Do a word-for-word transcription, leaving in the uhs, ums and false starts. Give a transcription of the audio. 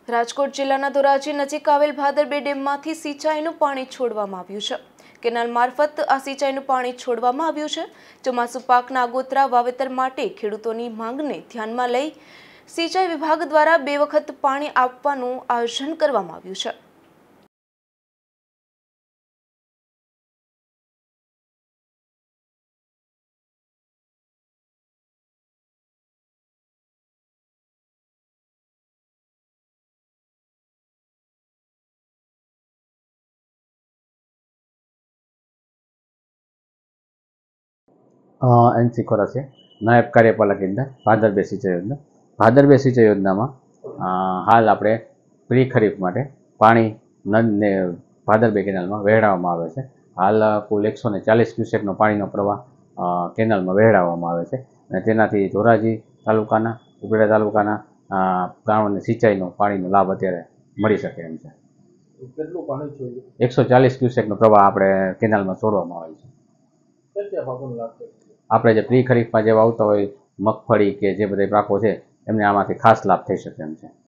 રાજકોટ જિલ્લાના ધોરાજી નજીક આવેલ ભાદર બે ડેમમાંથી સિંચાઈનું પાણી છોડવામાં આવ્યું છે। કેનાલ મારફત આ સિંચાઈનું પાણી છોડવામાં આવ્યું છે। ચોમાસુ પાકના આગોતરા વાવેતર માટે ખેડૂતોની માંગને ધ્યાનમાં લઈ સિંચાઈ વિભાગ દ્વારા બે વખત પાણી આપવાનું આયોજન કરવામાં આવ્યું છે। एन सी खोरा से नायब कार्यपालक इंदर भादर बे सिंचाई योजना भादर बे सिंचाई योजनामां हाल आपणे प्री खरीफ माटे पाणी नद ने भादर बे केनालमां वहेडाववामां आवे छे। हाल कुल एक सौ चालीस क्यूसेकनो पाणीनो प्रवाह केनालमां वहेडाववामां आवे छे अने तेनाथी धोराजी तालुकाना उपलेटा तालुकाना गामोने सिंचाईनो पाणीनो लाभ अत्यारे मळी शके एम छे। કેટલું પાણી જોઈએ? एक सौ चालीस क्यूसेकनो प्रवाह आपणे केनालमां छोडवामां आवे छे। કેટલા પાકોનો લાભ થાય? આપણે જે પ્રી ખરીફમાં જે વાવતા હોય મગફળી કે જે બધા પાકો છે એમને આમાંથી ખાસ લાભ થઈ શકે એમ છે।